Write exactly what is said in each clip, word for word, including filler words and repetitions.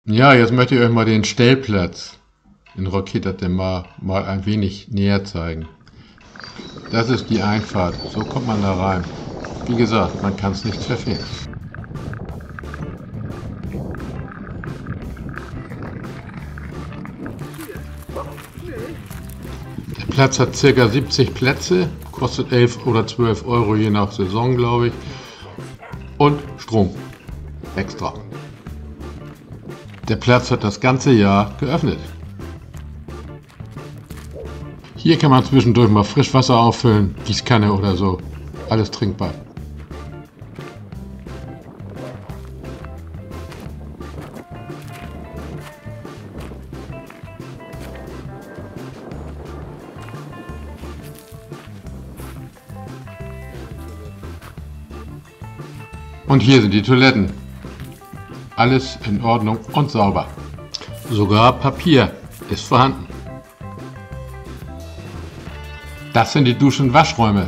Ja, jetzt möchte ich euch mal den Stellplatz in Roqueta de Mar mal ein wenig näher zeigen. Das ist die Einfahrt, so kommt man da rein. Wie gesagt, man kann es nicht verfehlen. Der Platz hat ca. siebzig Plätze, kostet elf oder zwölf Euro je nach Saison, glaube ich. Und Strom, extra. Der Platz hat das ganze Jahr geöffnet. Hier kann man zwischendurch mal Frischwasser auffüllen, Gießkanne oder so. Alles trinkbar. Und hier sind die Toiletten. Alles in Ordnung und sauber. Sogar Papier ist vorhanden. Das sind die Duschen- und Waschräume.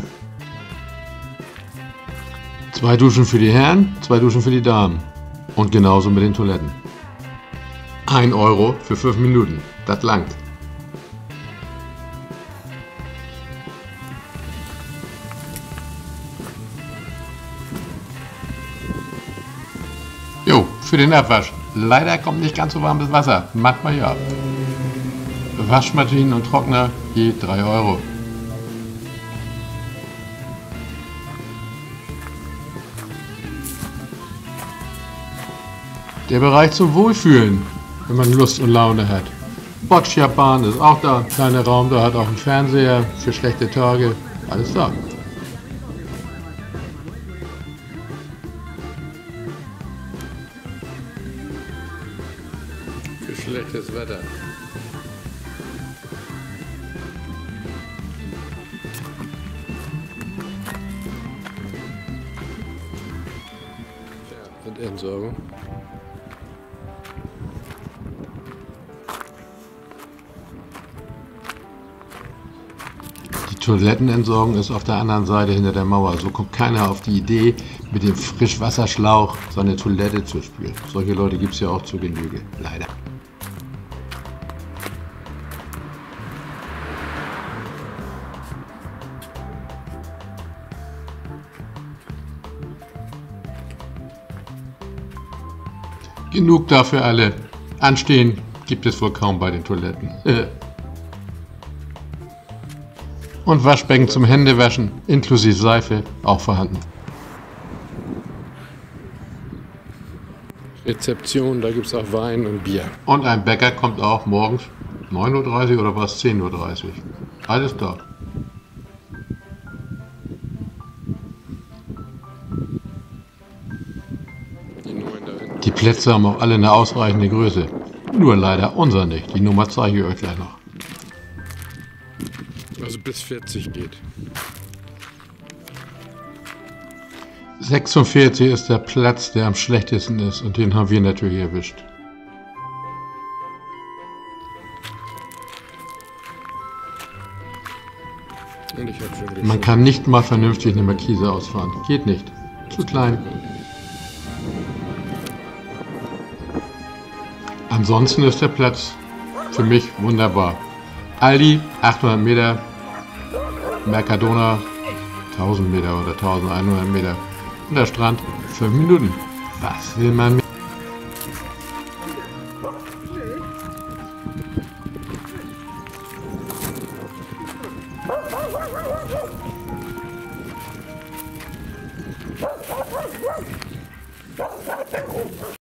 Zwei Duschen für die Herren, zwei Duschen für die Damen. Und genauso mit den Toiletten. Ein Euro für fünf Minuten. Das langt. Jo, für den Abwasch. Leider kommt nicht ganz so warmes Wasser. Manchmal ja. Waschmaschinen und Trockner je drei Euro. Der Bereich zum Wohlfühlen, wenn man Lust und Laune hat. Boccia-Bahn ist auch da, ein kleiner Raum, da hat auch einen Fernseher für schlechte Tage. Alles da. Für schlechtes Wetter. Ja, und Entsorgung. Die Toilettenentsorgung ist auf der anderen Seite hinter der Mauer. So kommt keiner auf die Idee, mit dem Frischwasserschlauch seine Toilette zu spülen. Solche Leute gibt es ja auch zu Genüge, leider. Genug dafür alle. Anstehen gibt es wohl kaum bei den Toiletten. Und Waschbecken zum Händewaschen, inklusive Seife, auch vorhanden. Rezeption, da gibt es auch Wein und Bier. Und ein Bäcker kommt auch morgens neun Uhr dreißig oder was, zehn Uhr dreißig. Alles da. Die Nummern da hinten. Die Plätze haben auch alle eine ausreichende Größe. Nur leider unser nicht. Die Nummer zeige ich euch gleich noch. Also bis vierzig geht. sechsundvierzig ist der Platz, der am schlechtesten ist, und den haben wir natürlich erwischt. Und ich habe schon Man geschaut. kann nicht mal vernünftig eine Markise ausfahren. Geht nicht. Zu klein. Ansonsten ist der Platz für mich wunderbar. Aldi, achthundert Meter. Mercadona, tausend Meter oder eintausendeinhundert Meter. Und der Strand, fünf Minuten. Was will man mehr?